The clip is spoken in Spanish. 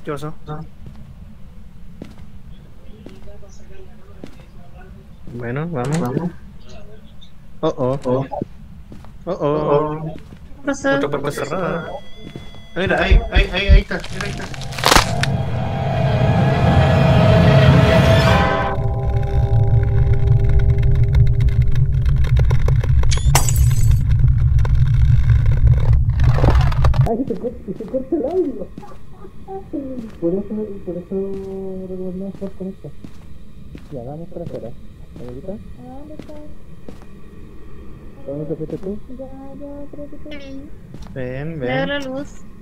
¿Qué pasó? Bueno, vamos. Oh, oh. Oh, oh. Pasó. Otra puerta cerrada. Mira, ahí está. Mira, ahí está. Ay, se corta el audio. Por eso recordamos estar con esto. Ya, vamos para afuera. ¿Ahorita? ¿A dónde estás? ¿Dónde te fuiste tú? Ya, yo creo que te vi. Ven, Veo ven. la luz.